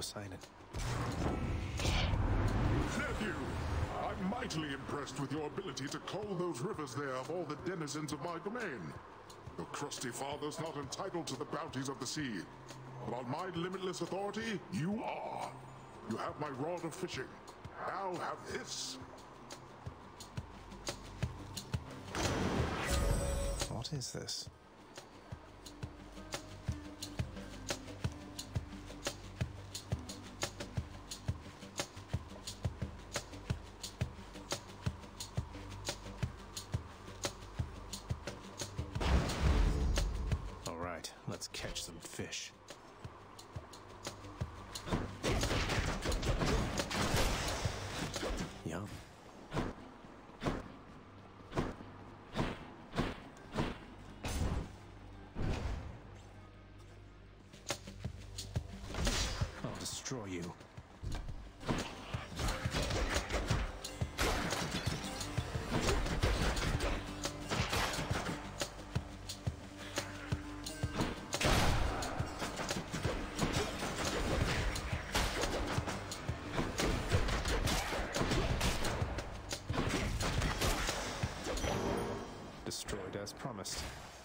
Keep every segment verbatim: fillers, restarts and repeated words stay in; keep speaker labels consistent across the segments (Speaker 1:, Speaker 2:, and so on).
Speaker 1: Poseidon.
Speaker 2: Nephew, I'm mightily impressed with your ability to cull those rivers there of all the denizens of my domain. Your crusty father's not entitled to the bounties of the sea, but on my limitless authority, you are. You have my rod of fishing. Now have this.
Speaker 1: What is this? All right, let's catch some fish. Yum. I'll destroy you. Destroyed as promised.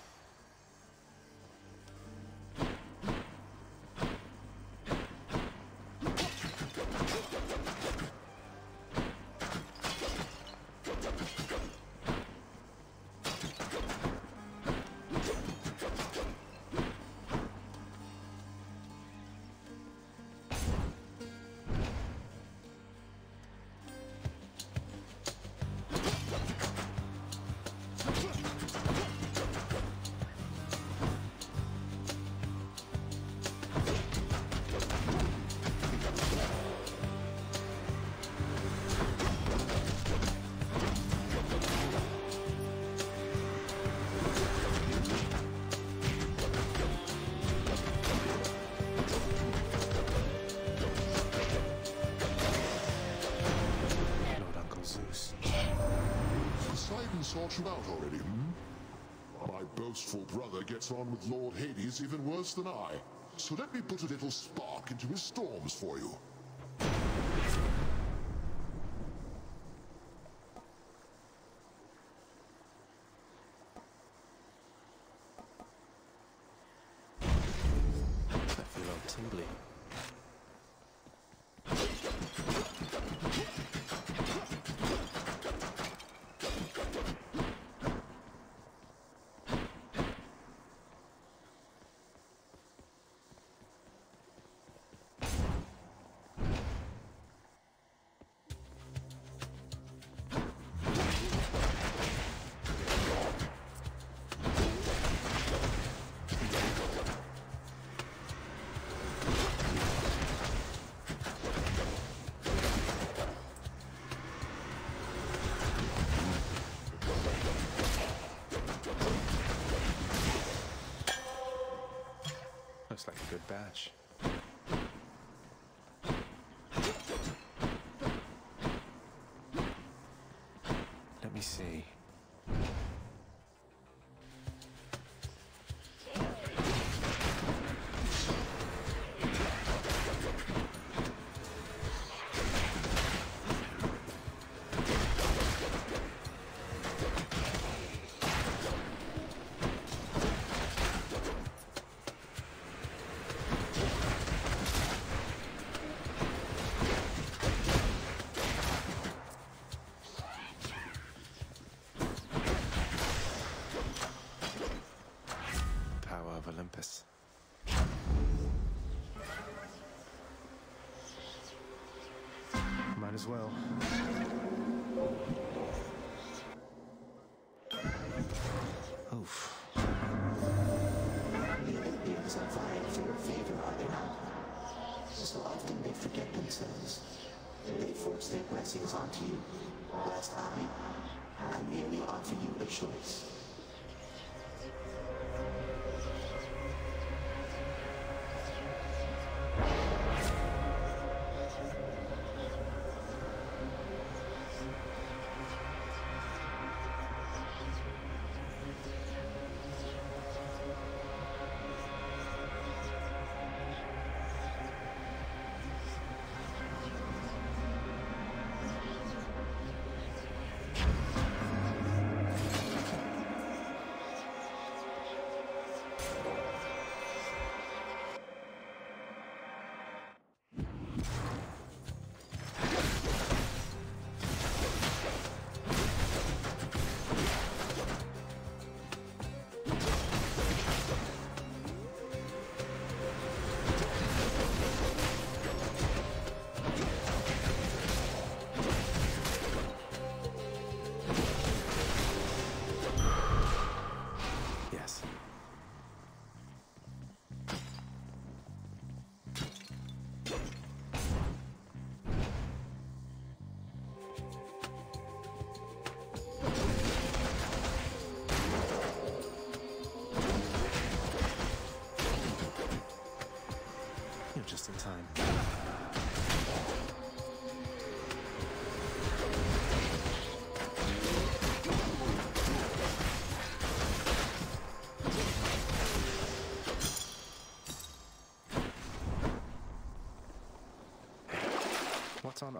Speaker 2: Poseidon sought you out already, hmm? My boastful brother gets on with Lord Hades even worse than I. So let me put a little spark into his storms for you.
Speaker 1: I feel all tingly. Looks like a good batch. Let me see. Olympus. Might as well. Oof.
Speaker 3: Beings are vying for your favor, are they not? So often they forget themselves. They force their blessings onto you, whilst I, I merely offer you a choice.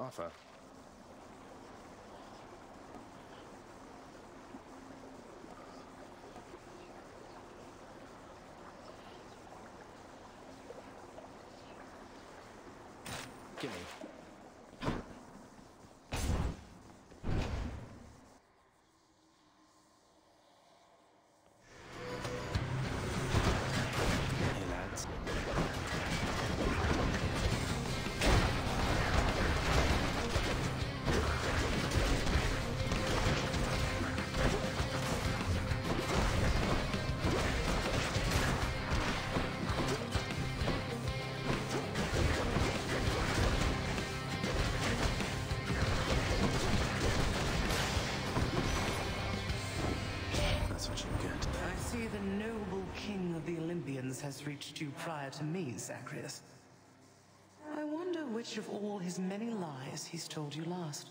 Speaker 1: offer. Gimme. Hey, lads. That's what you get.
Speaker 4: I see the noble king of the Olympians has reached you prior to me, Zagreus. I wonder which of all his many lies he's told you last.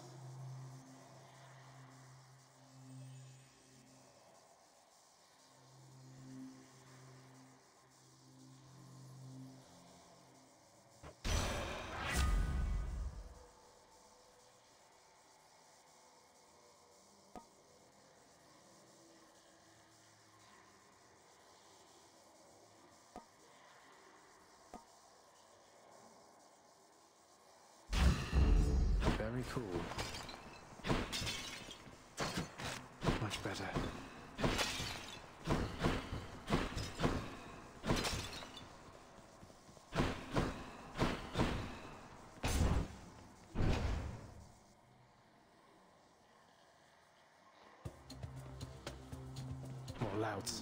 Speaker 1: Very cool. Much better. More louds.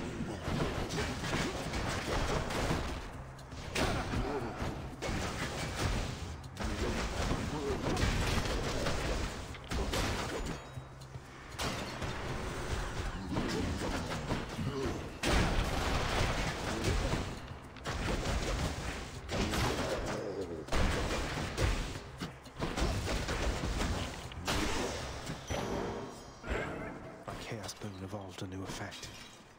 Speaker 1: Chaos Boon evolved a new effect.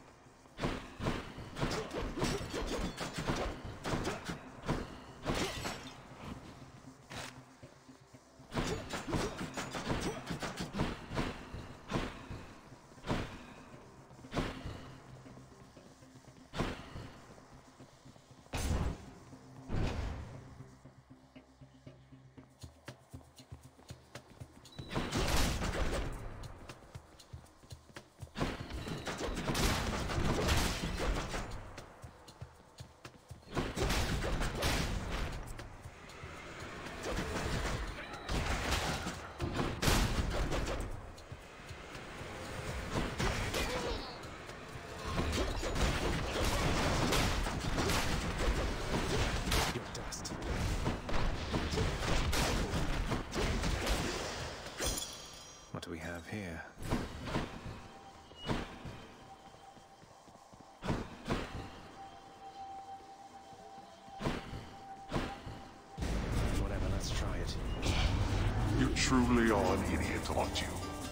Speaker 1: What do we have here? Whatever, let's try it.
Speaker 2: You truly are an idiot, aren't you?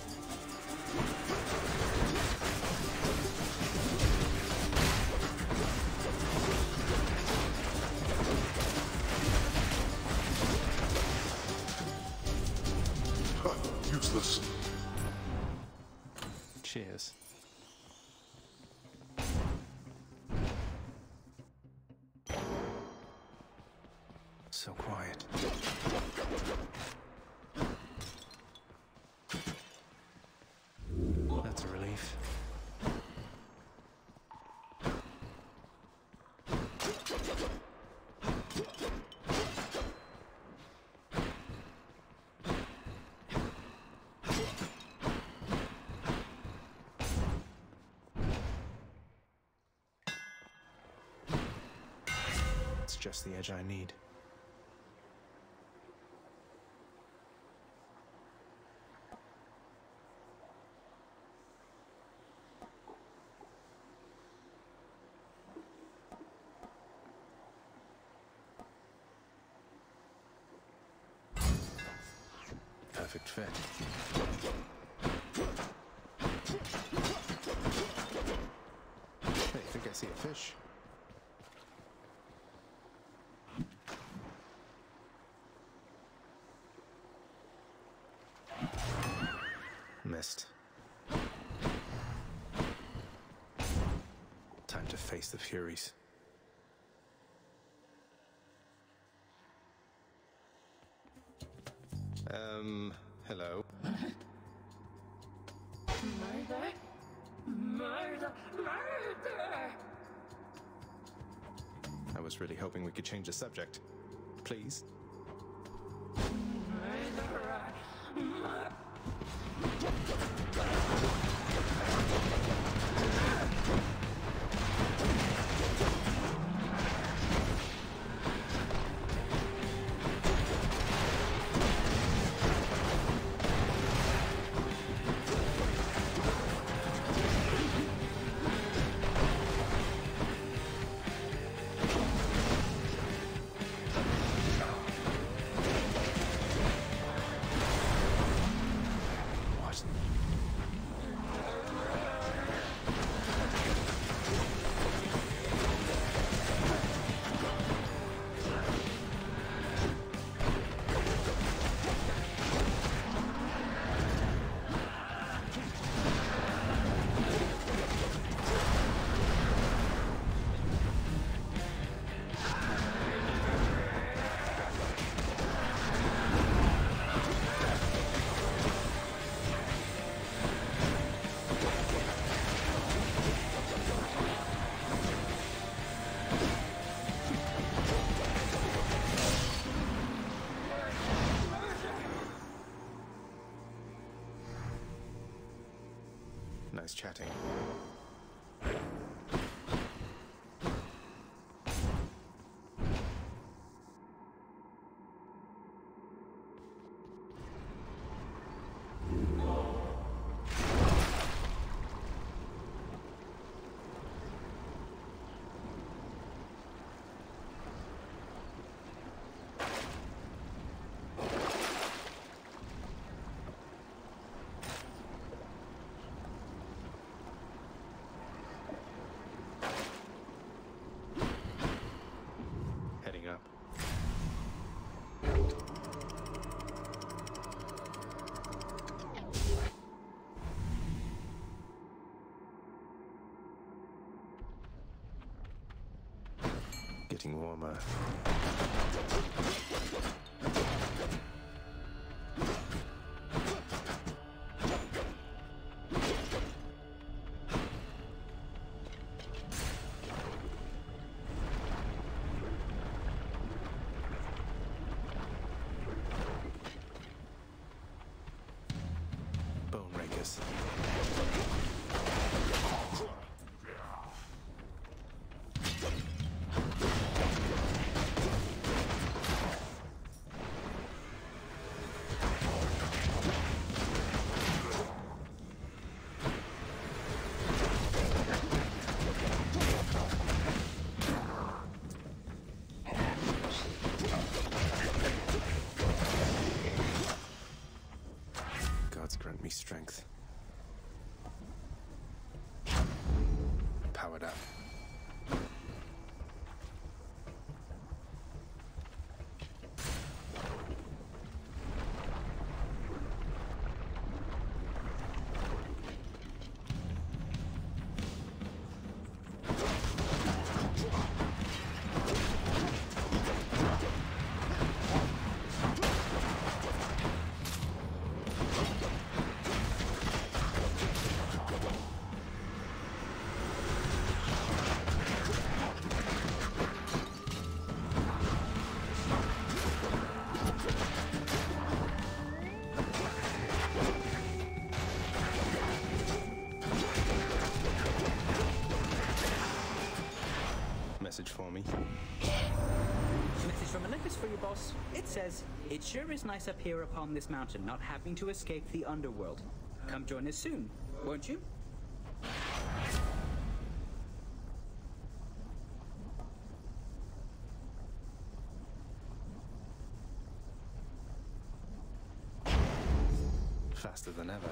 Speaker 2: Huh, useless.
Speaker 1: Cheers. So quiet. That's a relief. It's just the edge I need. Perfect fit. Hey, think I see a fish? Missed. Time to face the Furies. Um, hello.
Speaker 5: Murder! Murder! Murder!
Speaker 1: I was really hoping we could change the subject. Please?
Speaker 5: Murderer! Mur-
Speaker 1: What? Nice chatting. Heading up. Getting warmer. Bone rakers. Gods grant me strength. Powered up. Message for me.
Speaker 6: Message from Olympus for you, boss. It says, it sure is nice up here upon this mountain, not having to escape the underworld. Come join us soon, won't you?
Speaker 1: Faster than ever.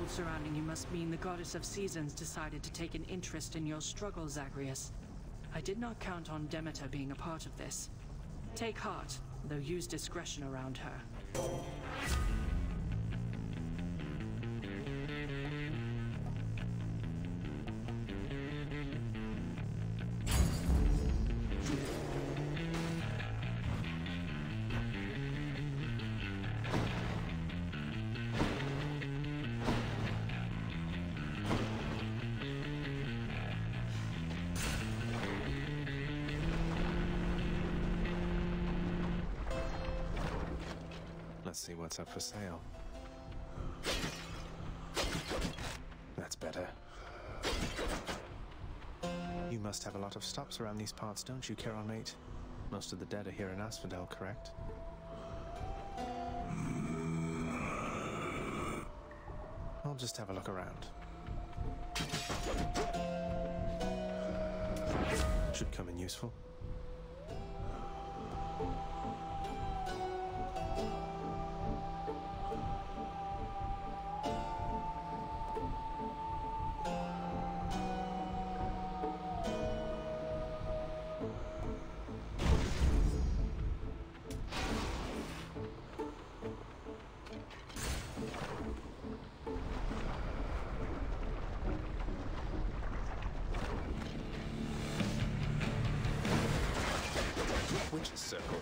Speaker 7: cold surrounding you must mean the Goddess of Seasons decided to take an interest in your struggle, Zagreus. I did not count on Demeter being a part of this. Take heart, though use discretion around her.
Speaker 1: Let's see what's up for sale. That's better. You must have a lot of stops around these parts, don't you, Charon mate? Most of the dead are here in Asphodel, correct? I'll just have a look around. Should come in useful. Witch's Circle.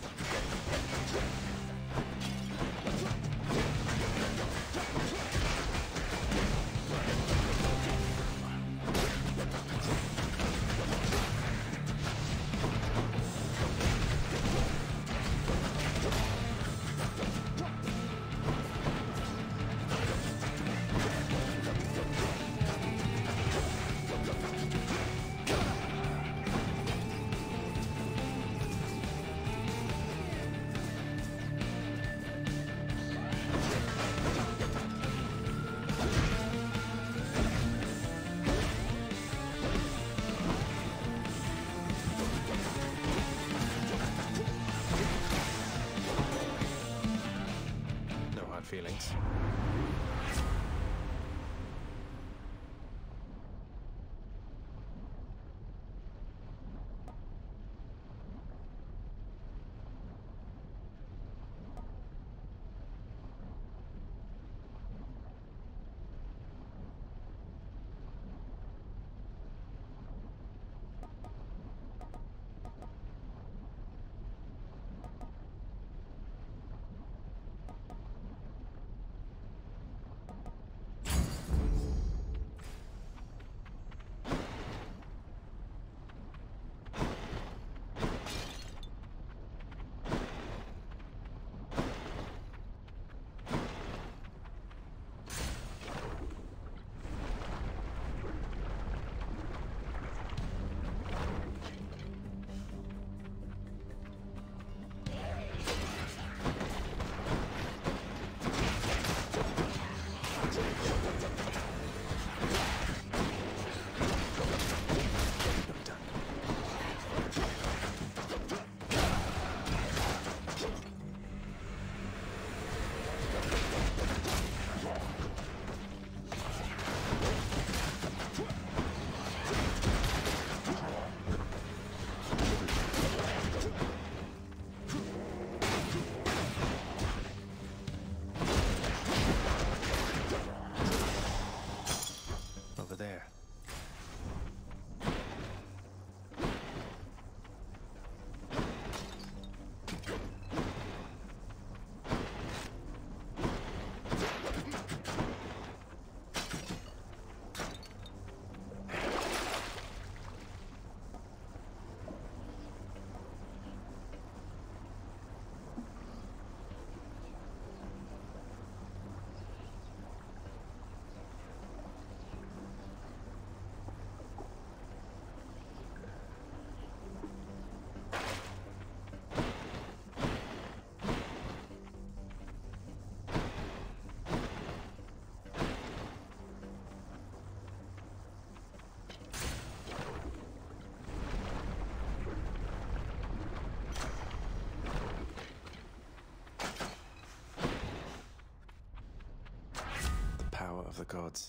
Speaker 1: Feelings. of the gods.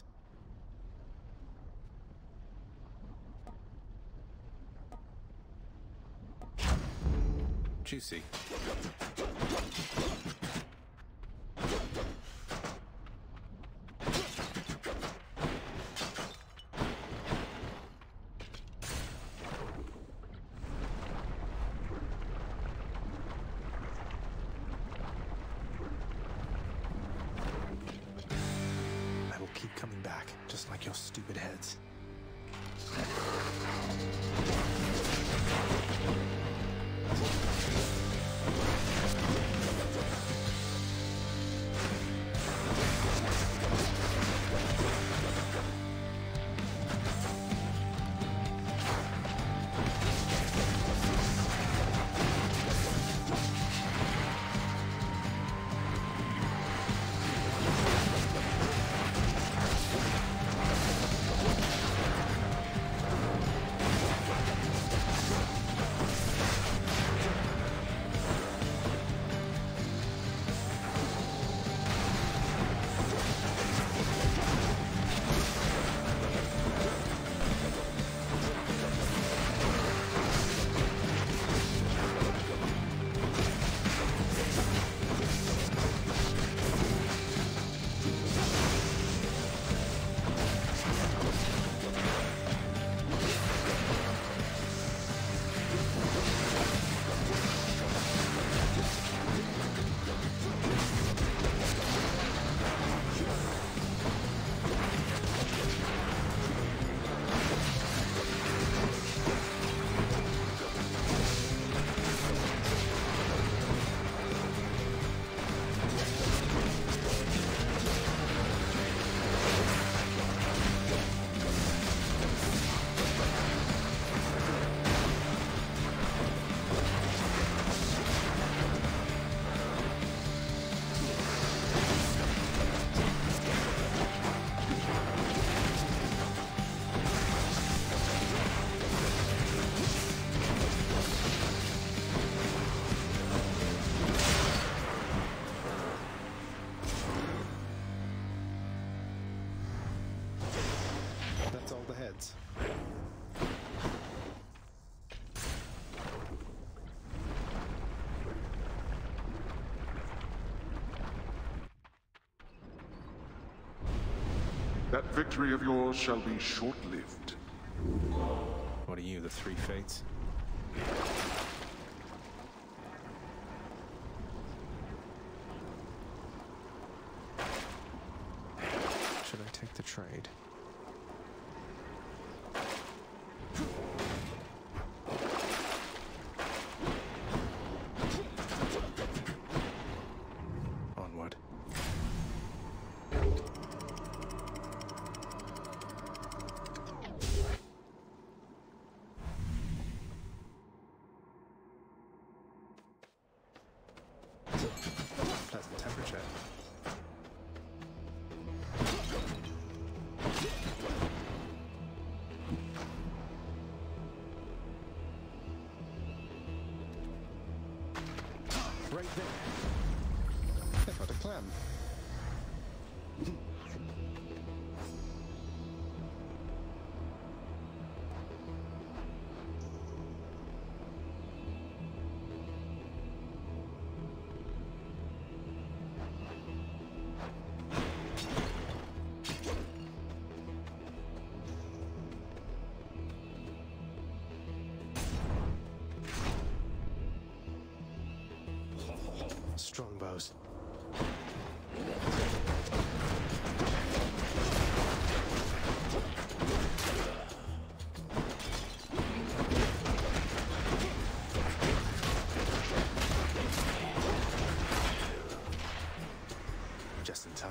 Speaker 1: Juicy. I will keep coming back, just like your stupid heads. That's all the heads.
Speaker 2: That victory of yours shall be short-lived.
Speaker 1: What are you, the Three Fates? Should I take the trade? Onward. Pleasant temperature. Right there. I've got a clam. Strongbows. Just in time.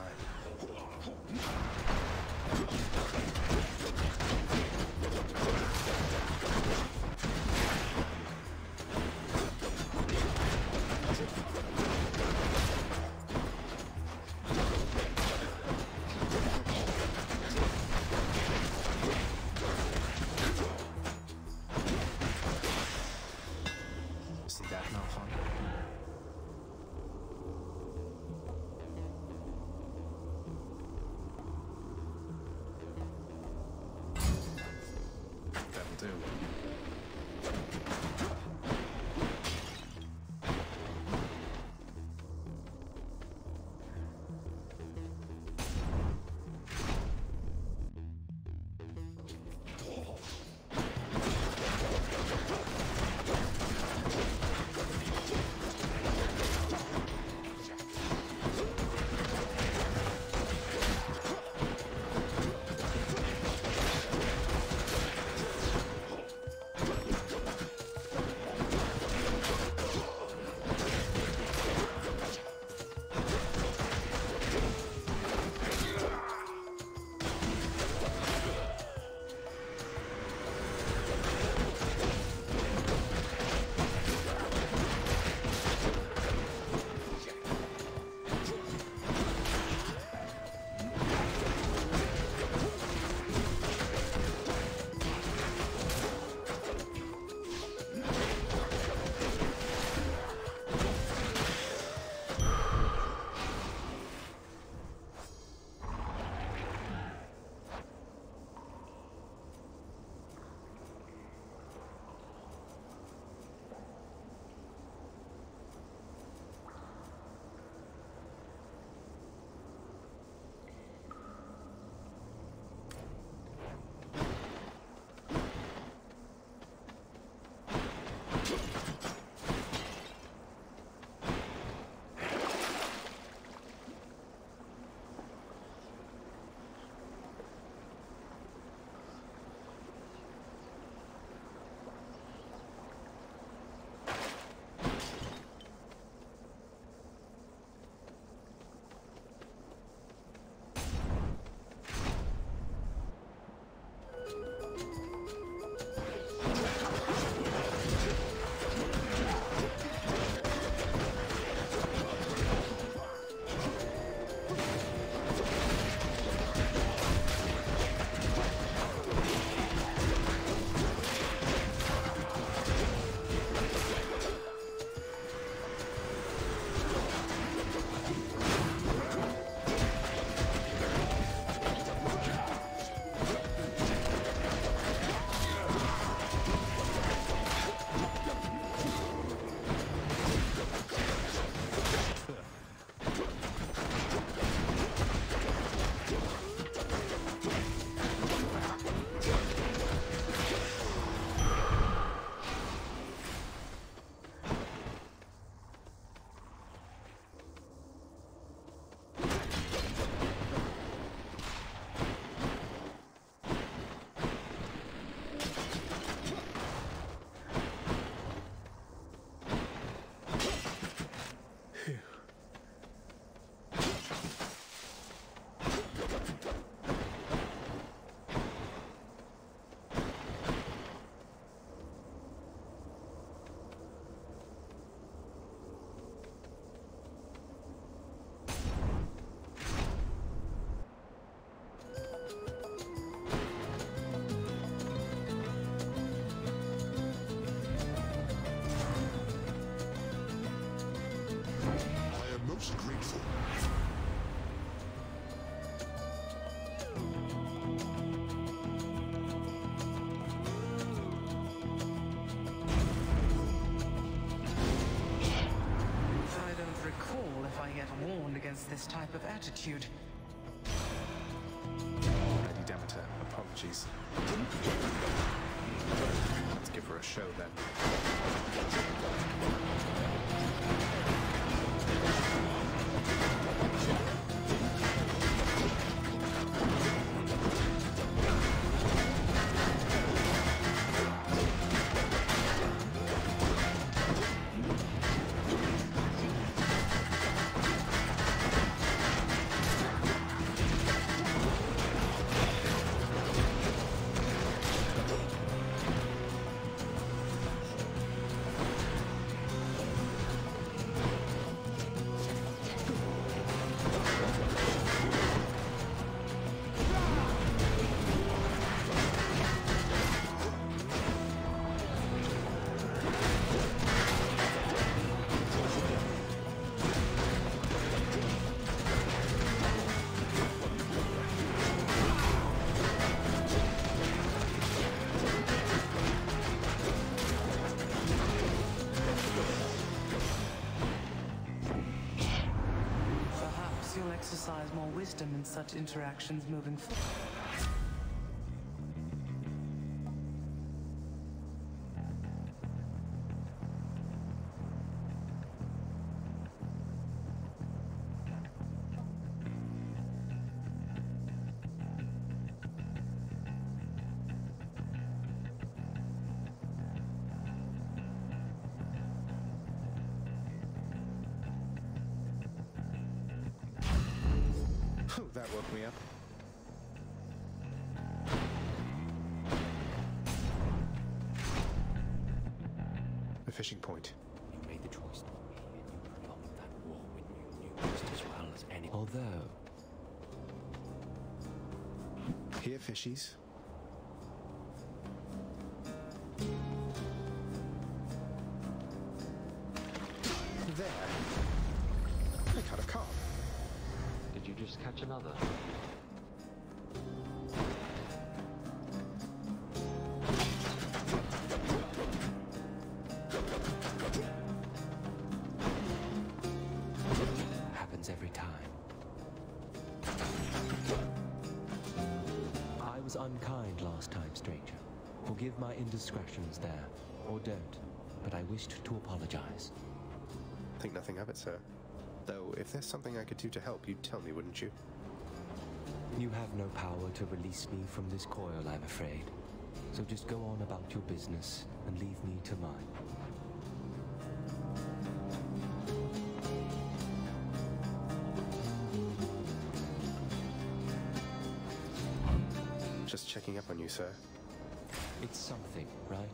Speaker 4: I yet warned against this type of attitude.
Speaker 1: Lady Demeter, apologies. Let's give her a show then.
Speaker 4: Exercise more wisdom in such interactions moving forward.
Speaker 1: That woke me up. A fishing point.
Speaker 8: You made the choice, not me, and you prolonged that war when you knew just as well as any. Although,
Speaker 1: Here, fishies. There. I caught a carp.
Speaker 8: did you just catch another? Happens every time. I was unkind last time, stranger. Forgive my indiscretions there, or don't, but I wished to apologize.
Speaker 1: Think nothing of it, sir. Though, if there's something I could do to help, you'd tell me, wouldn't you?
Speaker 8: You have no power to release me from this coil, I'm afraid. So just go on about your business and leave me to mine.
Speaker 1: Just checking up on you, sir.
Speaker 8: It's something, right?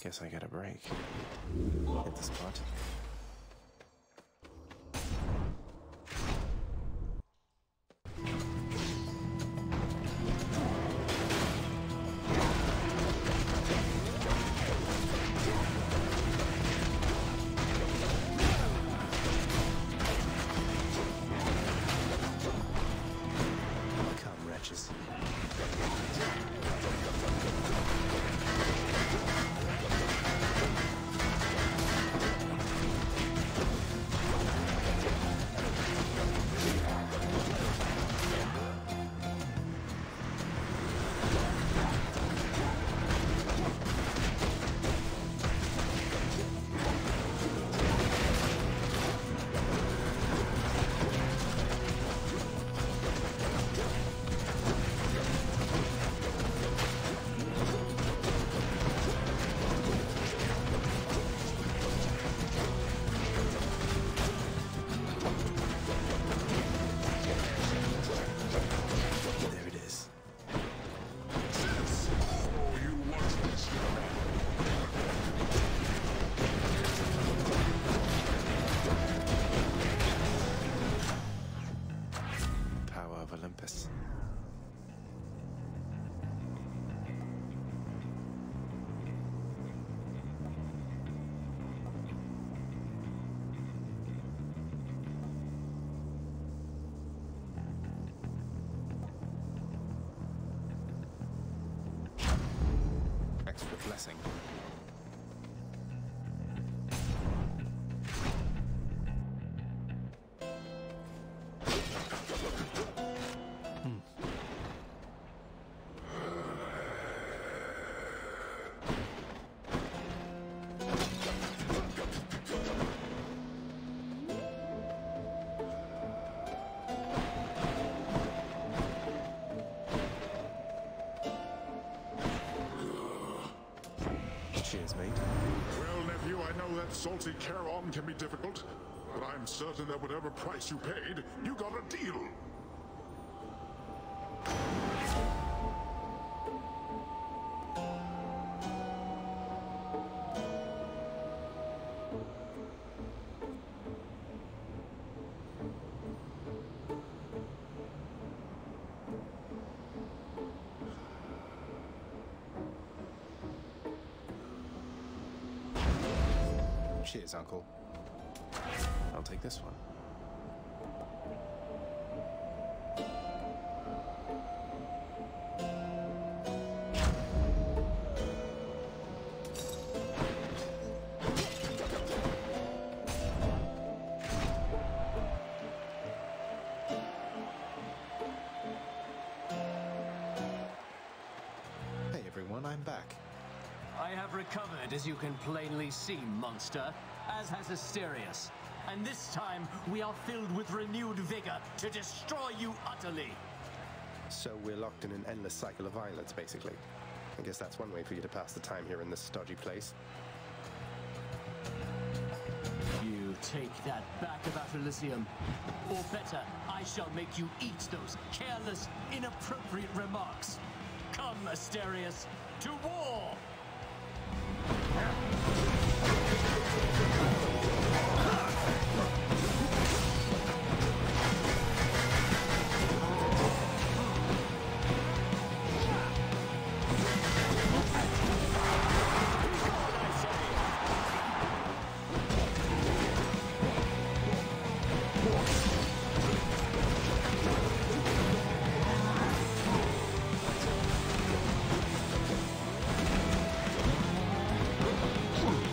Speaker 1: Guess I get a break. Hit the spot. Come, wretches. Olympus. Extra blessing. Cheers, mate.
Speaker 2: Well, nephew, I know that salty Charon can be difficult, but I'm certain that whatever price you paid, you got a deal.
Speaker 1: Cheers, Uncle. I'll take this one. Hey everyone, I'm back.
Speaker 9: I have recovered, as you can plainly see, monster, as has Asterius. And this time, we are filled with renewed vigor to destroy you utterly.
Speaker 10: So we're locked in an endless cycle of violence, basically. I guess that's one way for you to pass the time here in this stodgy place.
Speaker 9: You take that back about Elysium. Or better, I shall make you eat those careless, inappropriate remarks. Come, Asterius, to war!
Speaker 2: Hmm.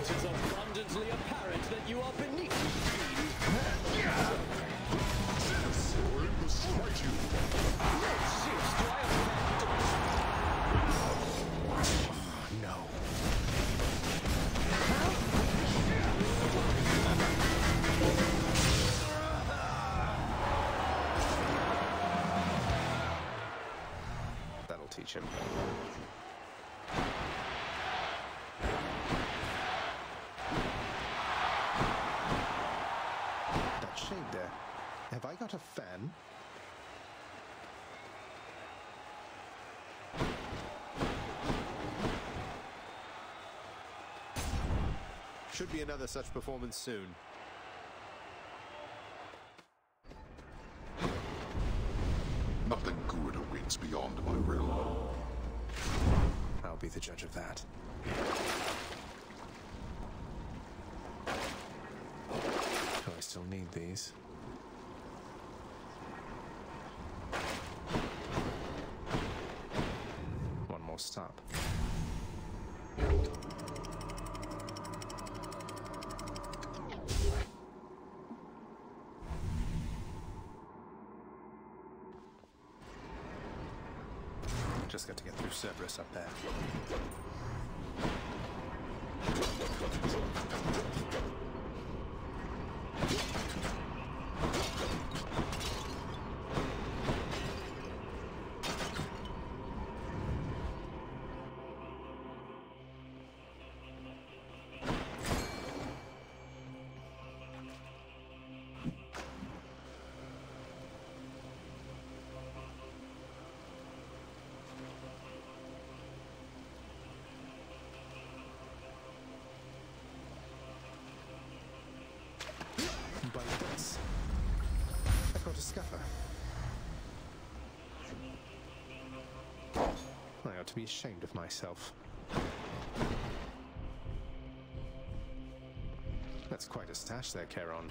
Speaker 9: It is abundantly apparent that you are beneath me.
Speaker 2: Or in the strike you.
Speaker 9: No, Zeus, do I offend?
Speaker 1: No.
Speaker 10: That'll teach him.
Speaker 1: That shade there. Have I got a fan?
Speaker 11: Should be another such performance soon.
Speaker 2: Nothing good awaits beyond my realm.
Speaker 1: I'll be the judge of that. Do I still need these? One more stop. Just got to get through Cerberus up there. By this, I got a scuffer. I ought to be ashamed of myself. That's quite a stash there, Charon.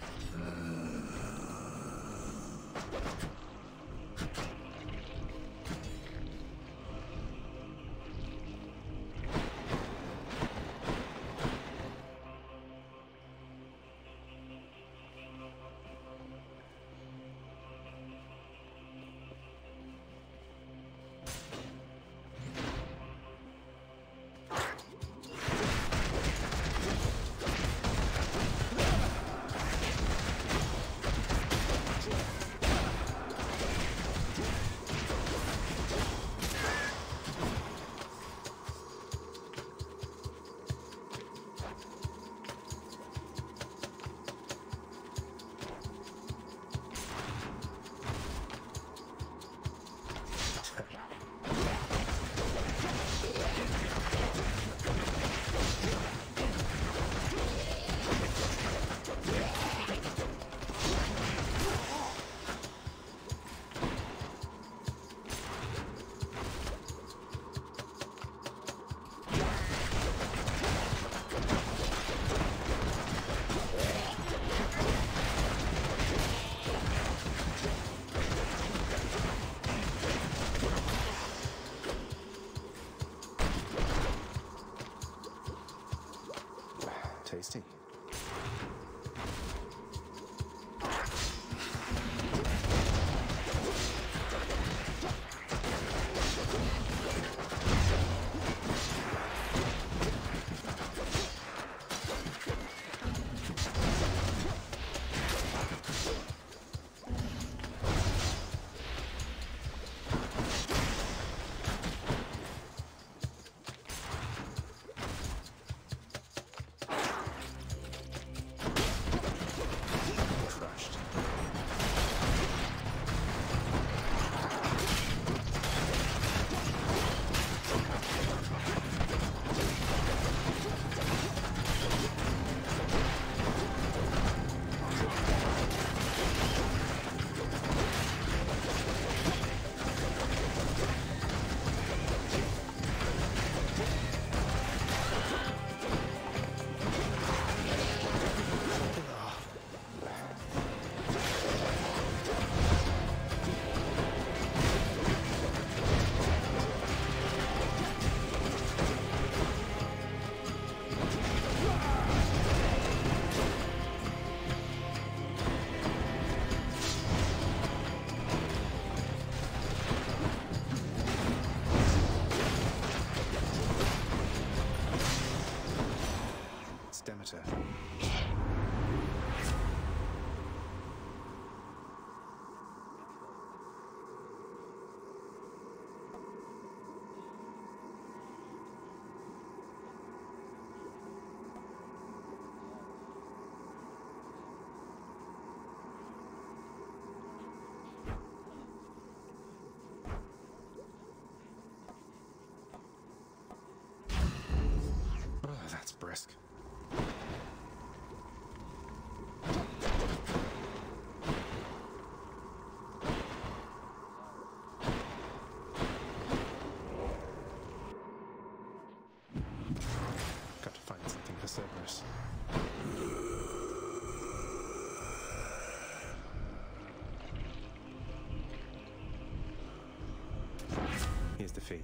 Speaker 1: Tasty. that's brisk. Got to find something for Cerberus. Here's the fee.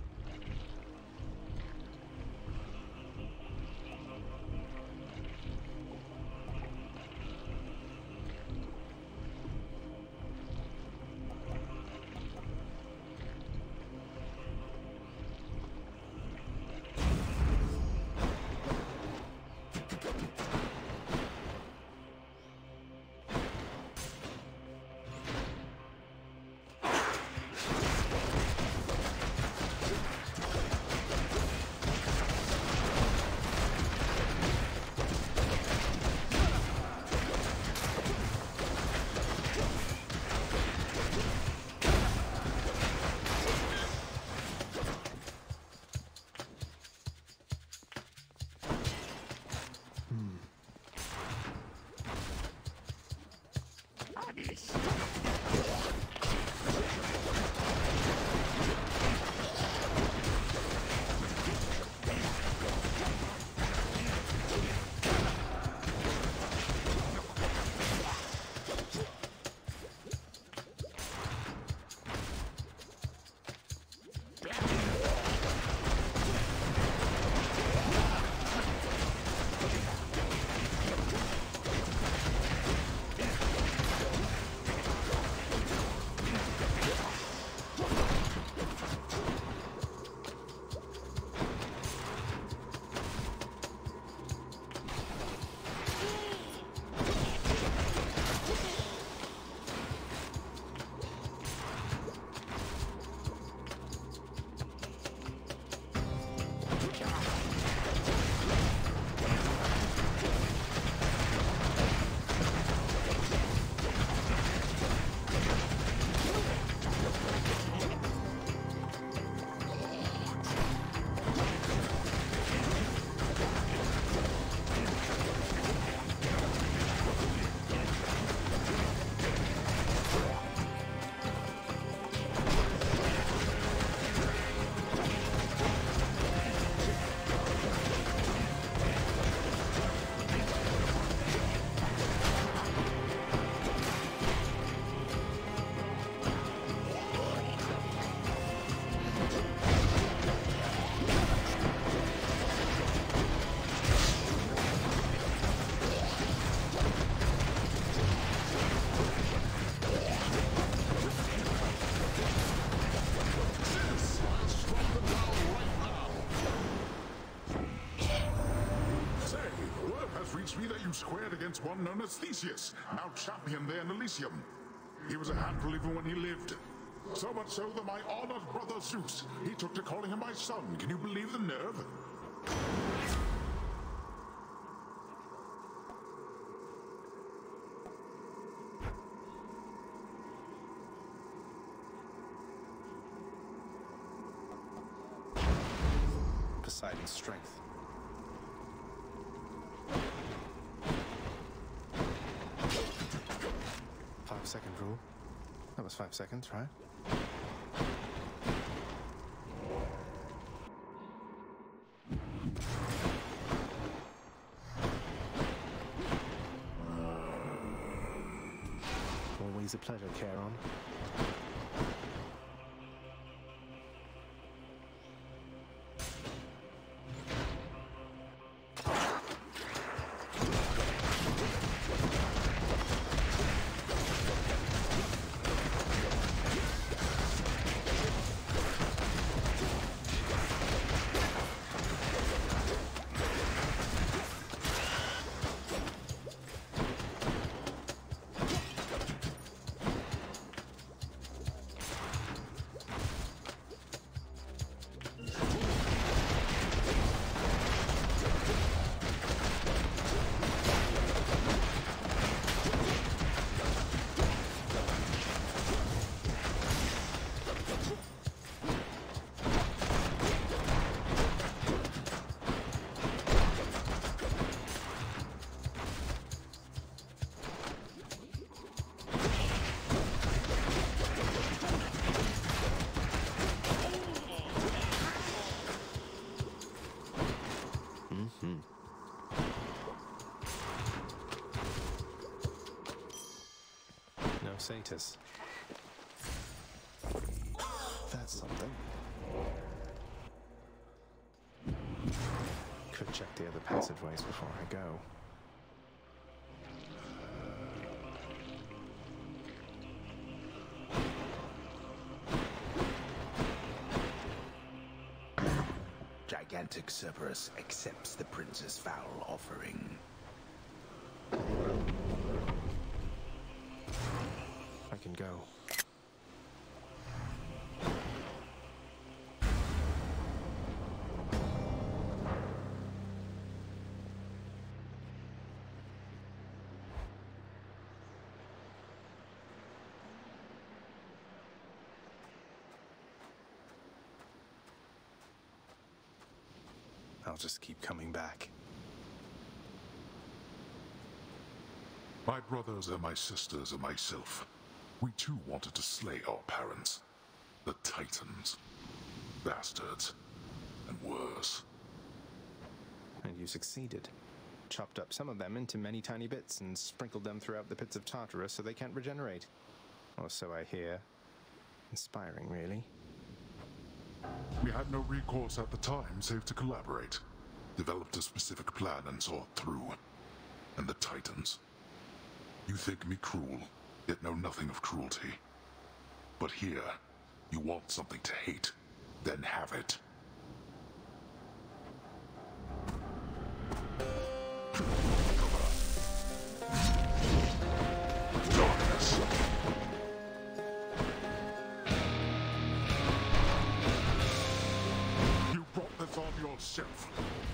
Speaker 2: Squared against one known as Theseus, now champion there in Elysium. He was a handful even when he lived. So much so that my honored brother Zeus, he took to calling him my son. Can you believe the nerve?
Speaker 1: Poseidon's strength. Five second rule. That was five seconds, right? Always a pleasure, Charon.
Speaker 10: Mm-hmm.
Speaker 1: No satyrs. That's something. Could check the other passageways before I go.
Speaker 12: Gigantic Cerberus accepts the prince's foul offering.
Speaker 1: I can go. I'll just keep coming back.
Speaker 2: My brothers and my sisters and myself, we too wanted to slay our parents. The Titans. Bastards. And worse.
Speaker 1: And you succeeded. Chopped up some of them into many tiny bits and sprinkled them throughout the pits of Tartarus so they can't regenerate. Or so I hear. Inspiring, really.
Speaker 2: We had no recourse at the time save to collaborate. Developed a specific plan and saw it through. And the Titans. You think me cruel, yet know nothing of cruelty. But here, you want something to hate, then have it. Darkness. You brought this on yourself.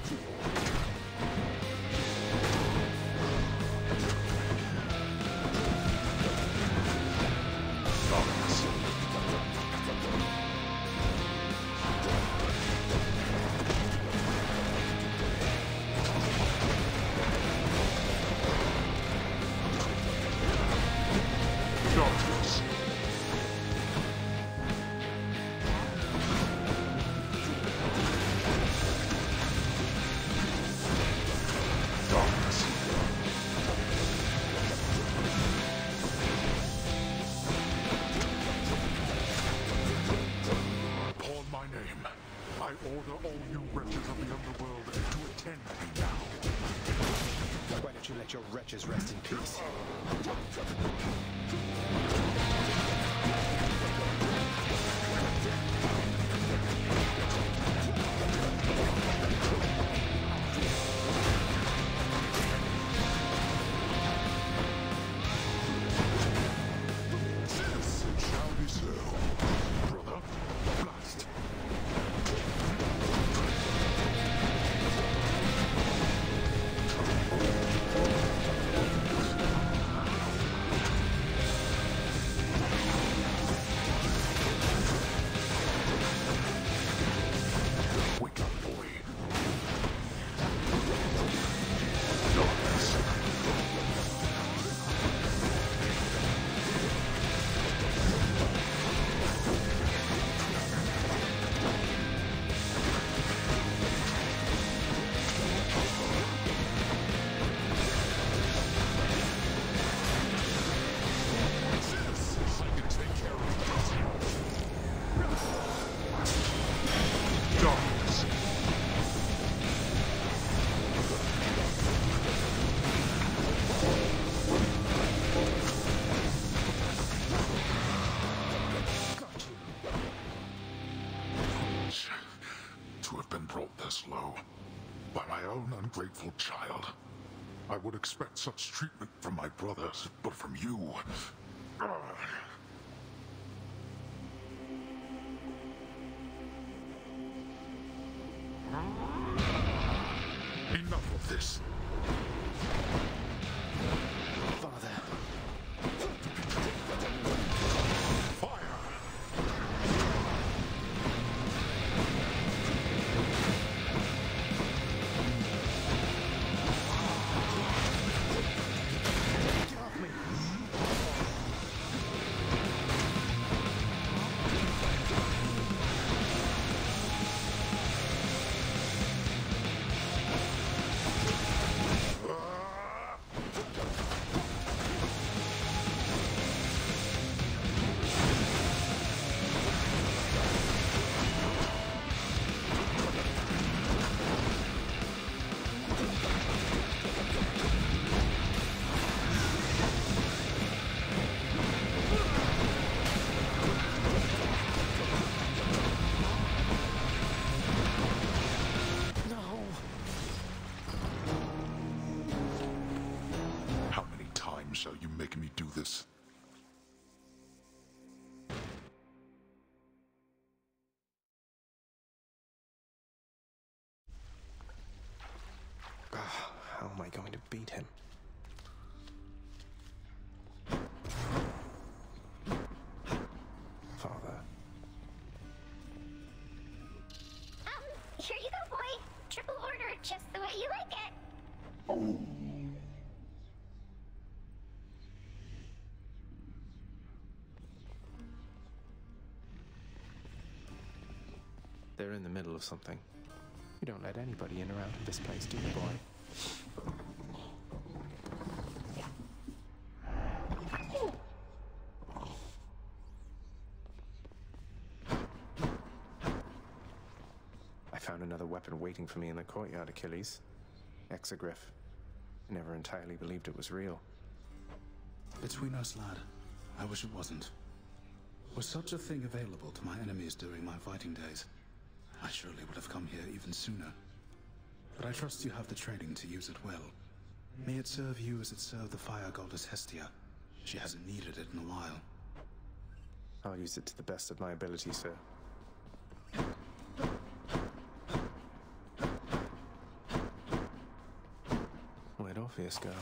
Speaker 1: Your wretches rest in peace.
Speaker 2: Ungrateful child. I would expect such treatment from my brothers, but from you... Ugh. Enough of this.
Speaker 1: Father.
Speaker 2: making me do this.
Speaker 1: How am I going to beat him? Father.
Speaker 13: Um, here you go, boy. Triple order, just the way you like it.
Speaker 1: They're in the middle of something. You don't let anybody in or out of this place, do you, boy? I found another weapon waiting for me in the courtyard, Achilles. Exogryph. I never entirely believed it was real.
Speaker 14: Between us, lad, I wish it wasn't. Was such a thing available to my enemies during my fighting days, I surely would have come here even sooner. But I trust you have the training to use it well. May it serve you as it served the fire goddess Hestia. She hasn't needed it in a while.
Speaker 1: I'll use it to the best of my ability, sir. Where'd Orpheus go?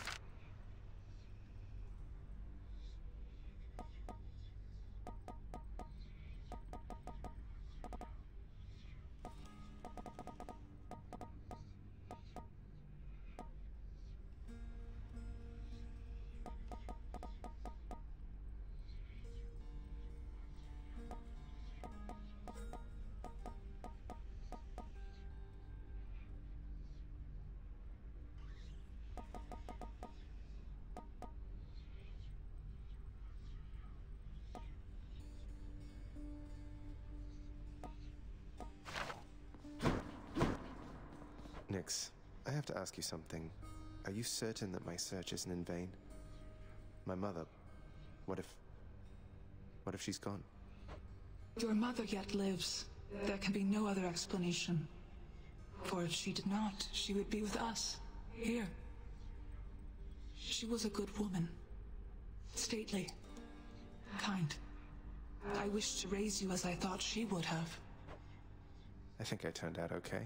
Speaker 1: Nyx, I have to ask you something. Are you certain that my search isn't in vain? My mother, what if... what if she's gone?
Speaker 15: Your mother yet lives. There can be no other explanation. For if she did not, she would be with us, here. She was a good woman. Stately. Kind. I wished to raise you as I thought she would have.
Speaker 1: I think I turned out okay.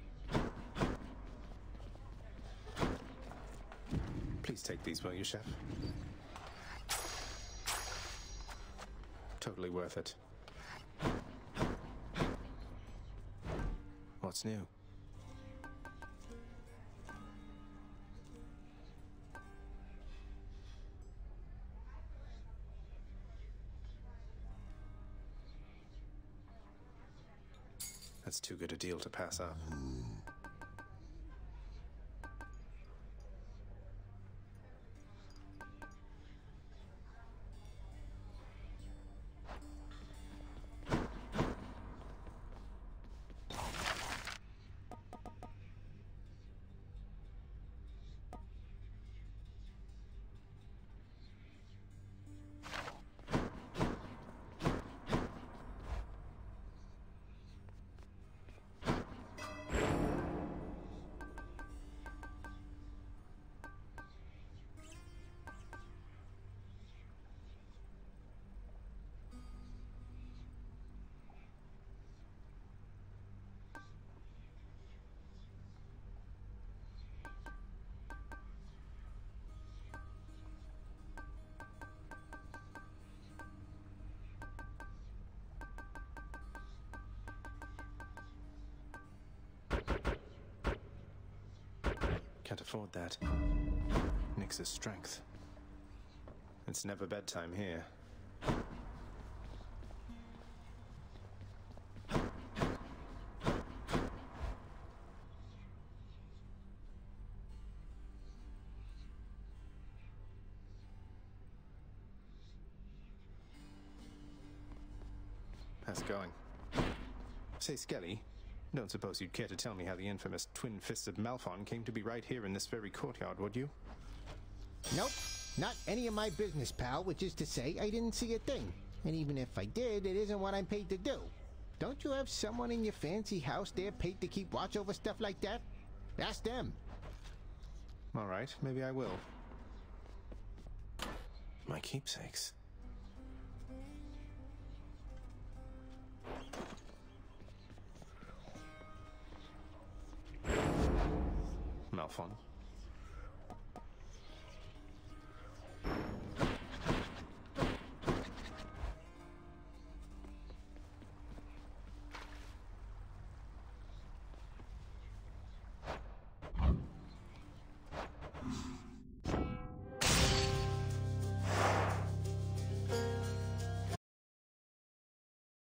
Speaker 1: Please take these, will you, Chef? Totally worth it. What's new? That's too good a deal to pass up. Can't afford that. Nyx's strength. It's never bedtime here. How's it going? Say, Skelly, don't suppose you'd care to tell me how the infamous Twin Fists of Malphon came to be right here in this very courtyard, would you?
Speaker 16: Nope. Not any of my business, pal, which is to say, I didn't see a thing. And even if I did, it isn't what I'm paid to do. Don't you have someone in your fancy house there paid to keep watch over stuff like that? Ask them.
Speaker 1: All right, maybe I will. My keepsakes. Malphon.